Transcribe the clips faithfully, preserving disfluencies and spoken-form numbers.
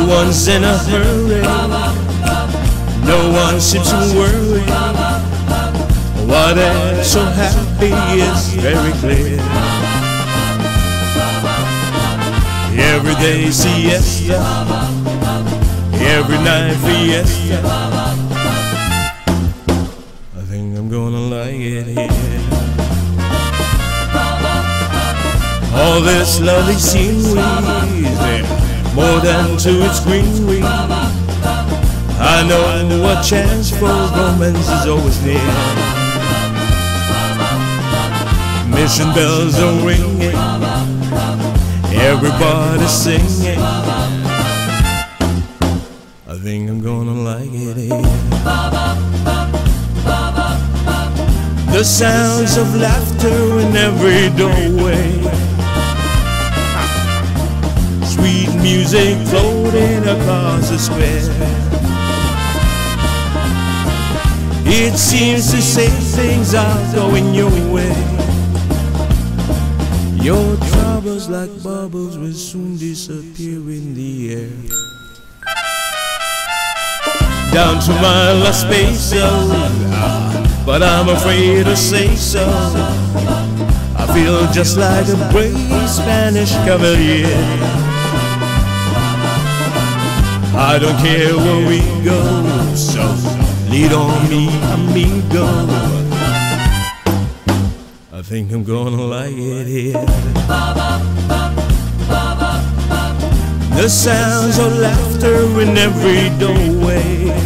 No one's in a hurry, no one seems to worry. Why they're so happy is very clear. Every day siesta, every night fiesta. I think I'm gonna like it here. All this lovely scenery, more than to its greenery. I know a chance for romance is always near. Mission bells are ringing, everybody's singing. I think I'm gonna like it here. The sounds of laughter in every doorway, sweet music floating across the square. It seems to say things are going your way. Your troubles like bubbles will soon disappear in the air. Down to my Las Pesos, but I'm afraid to say so. I feel just like a brave Spanish cavalier. I don't care where we go, so lead on me, amigo. I think I'm gonna like it here. The sounds of laughter in every doorway,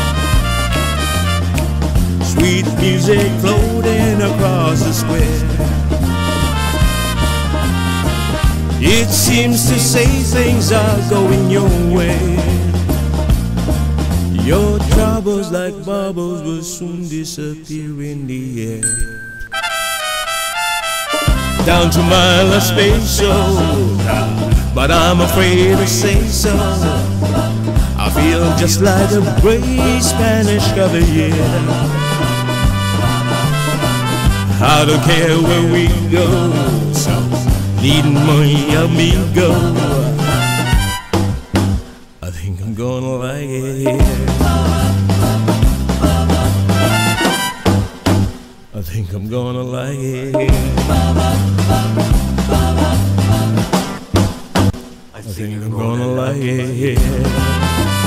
sweet music floating across the square. It seems to say things are going your way. Your troubles like bubbles will soon disappear in the air. Down to my Las Pesos, but I'm afraid to say so. I feel just like a brave Spanish cavalier. I don't care where we go, so lead me, amigo. I think I'm gonna like it here. I think I'm gonna like it here. I think I'm gonna like it here.